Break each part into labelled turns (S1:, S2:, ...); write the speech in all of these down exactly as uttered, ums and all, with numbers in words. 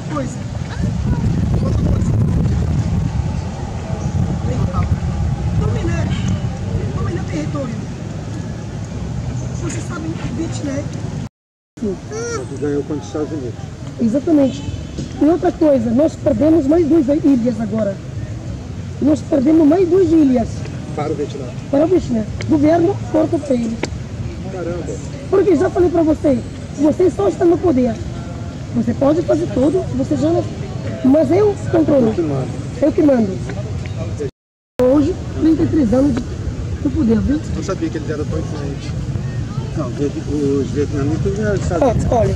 S1: coisa. Outra coisa. Dominar. Dominar território. Você sabe muito, né? Sim.
S2: Você ganhou contra os Estados Unidos.
S1: Exatamente. E outra coisa, nós perdemos mais duas ilhas agora. Nós perdemos mais duas ilhas.
S2: Para o Vietnã.
S1: Para o Vietnã. O governo corta para eles.
S2: Caramba.
S1: Porque já falei para você, você só está no poder. Você pode fazer tudo, você já não... Mas eu controlo.
S2: Eu que mando.
S1: Eu que mando. Hoje, trinta e três anos de, do poder, viu?
S2: Não sabia que eles eram tão influentes. Não, os vietnamitas já sabiam.
S1: Ah, olha.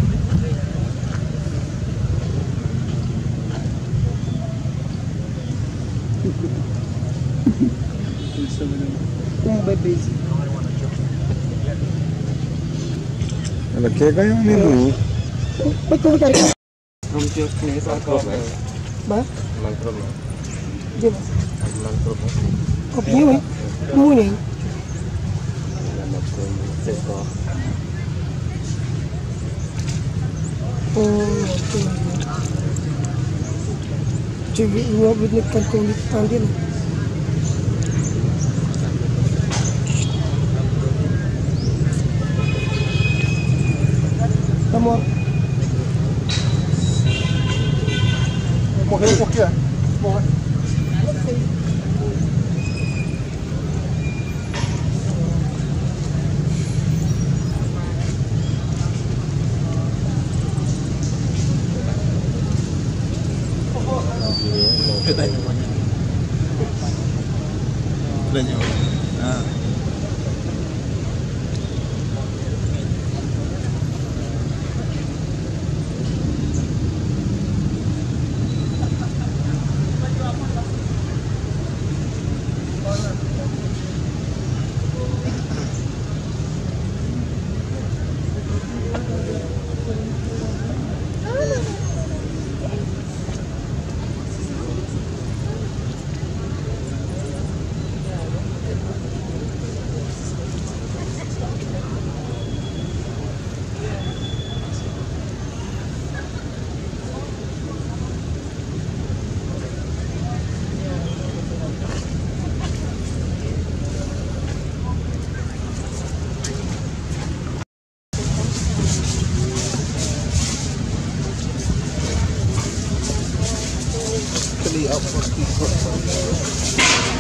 S1: Um bebezinho.
S2: Ela quer ganhar um amendoim.
S1: Mas como que é?
S3: Không chưa nghe sao cơm này.
S1: Ba?
S3: Mang cơm này.
S1: Gì?
S3: Mang cơm này.
S1: Có nhiều ấy. Mua này.
S3: Là một cơm sẽ có.
S1: Ồ, chị bị ngô bị nực cần cùng đi ăn đi này. Amor.
S2: Morreu por quê? Morreu. Đây. Đây nhiều. À. Up for